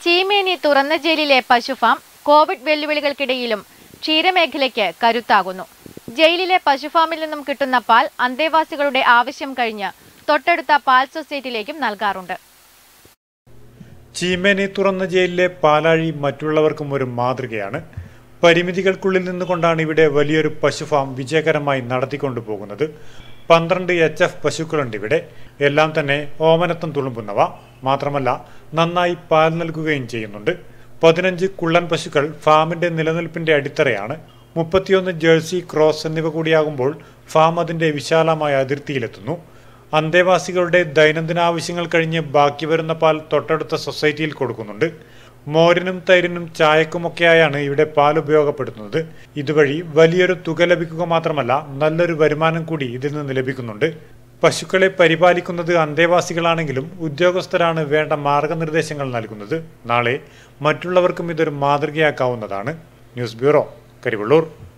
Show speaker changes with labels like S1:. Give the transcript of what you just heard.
S1: ചീമേനി തുറന്ന ജയിലിലെ പശുഫാം കോവിഡ് വെല്ലുവിളികൾക്കിടയിലും ക്ഷീരമേഖലയ്ക്ക് കരുത്താകുന്നു. ജയിലിലെ പശുഫാമിൽ നിന്നും കിട്ടുന്ന പാൽ അന്തേവാസികളുടെ ആവശ്യം കഴിഞ്ഞ് തൊട്ടടുത്ത പാൽ സൊസൈറ്റിയിലേക്കും നൽകാറുണ്ട്.
S2: ചീമേനി തുറന്ന ജയിലിലെ പാലാഴി മറ്റുള്ളവർക്കും ഒരു മാതൃകയാണ്. പരിമിതികൾക്കുള്ളിൽ നിന്നുകൊണ്ടാണ് ഇവിടെ വലിയൊരു പശുഫാം വിജയകരമായി നടത്തിക്കൊണ്ടുപോകുന്നത്. 12 HF പശുക്കളുണ്ട് ഇവിടെ. എല്ലാം തന്നെ ഓമനത്തം തുളുമ്പുന്നവ. മാത്രമല്ല നന്നായി പാൽ നൽകുകയും ചെയ്യുന്നുണ്ട്. 15 കുള്ളൻ പശുക്കൾ ഫാമിന്റെ നിലനിൽപ്പിന്റെ അടിത്തറയാണ്. 31 ജേഴ്സി, ക്രോസ് എന്നിവ കൂടിയാകുമ്പോൾ ഫാം അതിന്റെ വിശാലമായ അതിർത്തിയിലെത്തുന്നു. അന്തേവാസികളുടെ ദൈനംദിന ആവശ്യങ്ങൾ കഴിഞ്ഞ് ബാക്കി വരുന്ന പാൽ തൊട്ടടുത്ത സൊസൈറ്റിയിൽ കൊടുക്കുന്നുണ്ട്. മോരിനും തൈരിനും ചായക്കുമൊക്കെയായാണ് ഇവിടെ പാൽ ഉപയോഗപ്പെടുത്തുന്നത്. ഇതുവഴി വലിയൊരു തുക ലഭിക്കുക മാത്രമല്ല നല്ലൊരു വരുമാനം കൂടി ഇതിൽ നിന്ന് ലഭിക്കുന്നുണ്ട്. പശുക്കളെ പരിപാലിക്കുന്നത് അന്തേവാസികളാണെങ്കിലും ഉദ്യോഗസ്ഥരാണ് വേണ്ട മാർഗനിർദ്ദേശങ്ങൾ നൽകുന്നത്. നാളെ മറ്റുള്ളവർക്കും ഇതൊരു മാതൃകയാക്കാവുന്നതാണ്. News bureau, Karivellur.